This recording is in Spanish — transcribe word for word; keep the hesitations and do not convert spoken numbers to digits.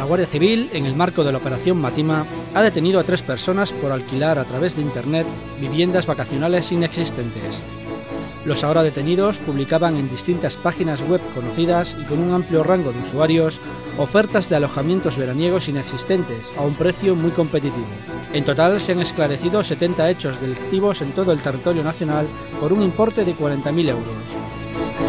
Guardia Civil, en el marco de la Operación Matima, ha detenido a tres personas por alquilar a través de Internet viviendas vacacionales inexistentes. Los ahora detenidos publicaban en distintas páginas web conocidas y con un amplio rango de usuarios ofertas de alojamientos veraniegos inexistentes a un precio muy competitivo. En total se han esclarecido setenta hechos delictivos en todo el territorio nacional por un importe de cuarenta mil euros.